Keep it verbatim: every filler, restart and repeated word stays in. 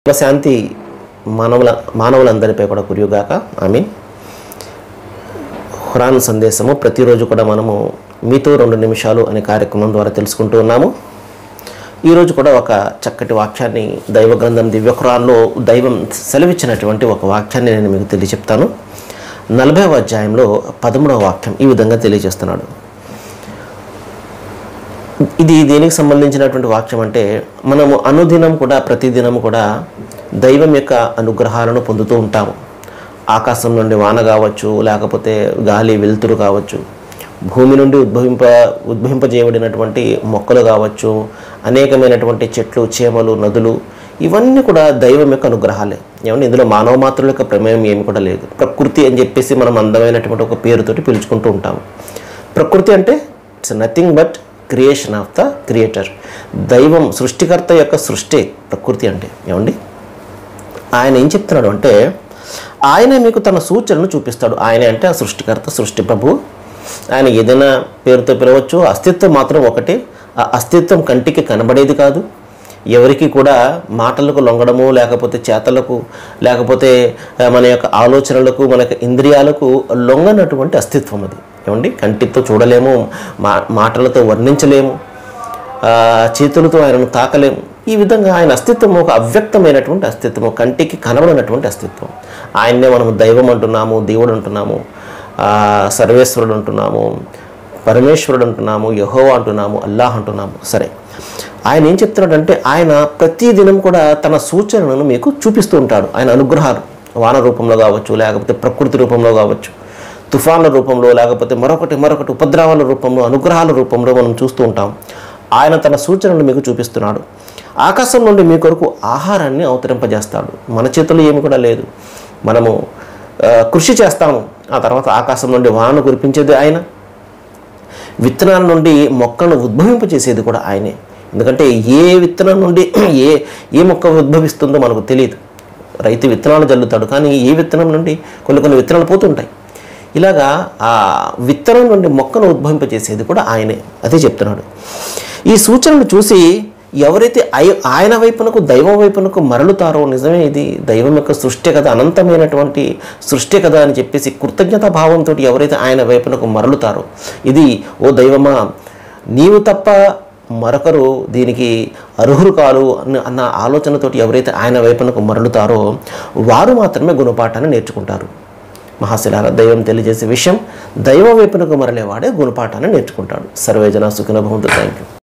శాంతి మానవుల మానవులందరిపై కూడా కురియుగాక. ఆమీన్. ఖురాన్ సందేశము ప్రతిరోజు కూడా మనము మీతో రెండు నిమిషాలు అనే కార్యక్రమం ద్వారా తెలుసుకుంటూ ఉన్నాము. ఈరోజు కూడా ఒక చక్కటి వాక్యాన్ని దైవ గ్రంథం దివ్య ఖురాన్లో దైవం సెలవిచ్చినటువంటి ఒక వాక్యాన్ని నేను మీకు తెలియచెప్తాను. నలభైవ అధ్యాయంలో పదమూడవ వాక్యం ఈ విధంగా తెలియజేస్తున్నాడు. ఇది దేనికి సంబంధించినటువంటి వాక్యం అంటే, మనము అనుదినం కూడా ప్రతిదినం కూడా దైవం యొక్క అనుగ్రహాలను పొందుతూ ఉంటాము. ఆకాశం నుండి వాన కావచ్చు, లేకపోతే గాలి వెలుతురు కావచ్చు, భూమి నుండి ఉద్భవింప ఉద్భవింపజేయబడినటువంటి మొక్కలు కావచ్చు, అనేకమైనటువంటి చెట్లు, చేమలు, నదులు, ఇవన్నీ కూడా దైవం యొక్క అనుగ్రహాలే. ఏమంటే ఇందులో మానవ మాత్రుల యొక్క ప్రమేయం ఏమి కూడా లేదు. ప్రకృతి అని చెప్పేసి మనం అందమైనటువంటి ఒక పేరుతోటి పిలుచుకుంటూ ఉంటాము. ప్రకృతి అంటే it's nothing but creation of the creator. దైవం సృష్టికర్త యొక్క సృష్టి ప్రకృతి అంటే. ఏమండి ఆయన ఏం చెప్తున్నాడు అంటే, ఆయన మీకు తన సూచనను చూపిస్తాడు. ఆయన అంటే ఆ సృష్టికర్త, సృష్టి ప్రభు. ఆయన ఏదైనా పేరుతో పిలవచ్చు, అస్తిత్వం మాత్రం ఒకటి. ఆ అస్తిత్వం కంటికి కనబడేది కాదు. ఎవరికి కూడా మాటలకు లొంగడము, లేకపోతే చేతలకు, లేకపోతే మన యొక్క ఆలోచనలకు, మన యొక్క ఇంద్రియాలకు లొంగనటువంటి అస్తిత్వం అది. ఏమండి కంటితో చూడలేము, మా మాటలతో వర్ణించలేము, చేతులతో ఆయనను తాకలేము. ఈ విధంగా ఆయన అస్తిత్వం ఒక అవ్యక్తమైనటువంటి అస్తిత్వం, కంటికి కనబడినటువంటి అస్తిత్వం. ఆయన్నే మనము దైవం అంటున్నాము, దేవుడు అంటున్నాము, సర్వేశ్వరుడు అంటున్నాము, పరమేశ్వరుడు అంటున్నాము, యెహోవా అంటున్నాము, అల్లాహ్ అంటున్నాము. సరే, ఆయన ఏం చెప్తున్నాడంటే, ఆయన ప్రతిదినం కూడా తన సూచనలను మీకు చూపిస్తూ ఉంటాడు. ఆయన అనుగ్రహాలు వాన రూపంలో కావచ్చు, లేకపోతే ప్రకృతి రూపంలో కావచ్చు, తుఫాన్ల రూపంలో, లేకపోతే మరొకటి మరొకటి ఉపద్రవాల రూపంలో, అనుగ్రహాల రూపంలో మనం చూస్తూ ఉంటాం. ఆయన తన సూచనలు మీకు చూపిస్తున్నాడు. ఆకాశం నుండి మీ కొరకు ఆహారాన్ని అవతరింపజేస్తాడు. మన చేతుల్లో ఏమి కూడా లేదు. మనము కృషి చేస్తాము, ఆ తర్వాత ఆకాశం నుండి వాన కురిపించేది ఆయన. విత్తనాల నుండి మొక్కలను ఉద్భవింపజేసేది కూడా ఆయనే. ఎందుకంటే ఏ విత్తనం నుండి ఏ ఏ మొక్క ఉద్భవిస్తుందో మనకు తెలియదు. రైతు విత్తనాలు జల్లుతాడు, కానీ ఏ విత్తనం నుండి కొన్ని కొన్ని విత్తనాలు పోతుంటాయి. ఇలాగా ఆ విత్తనం నుండి మొక్కను ఉద్భవింపజేసేది కూడా ఆయనే. అదే చెప్తున్నాడు. ఈ సూచనలు చూసి ఎవరైతే ఆయన వైపునకు, దైవం వైపునకు మరలుతారో, నిజమే ఇది దైవం యొక్క సృష్టి కదా, అనంతమైనటువంటి సృష్టి కదా అని చెప్పేసి కృతజ్ఞతా భావంతో ఎవరైతే ఆయన వైపునకు మరలుతారో, ఇది ఓ దైవమా, నీవు తప్ప మరొకరు దీనికి అర్హులు కాదు అన్న అన్న ఆలోచనతోటి ఎవరైతే ఆయన వైపునకు మరలుతారో వారు మాత్రమే గుణపాఠాన్ని నేర్చుకుంటారు. మహాశిలాల దైవం తెలియజేసే విషయం, దైవం వైపునకు మరలేవాడే గుణపాఠాన్ని నేర్చుకుంటాడు. సర్వేజన సుఖినో భవంతు. Thank you.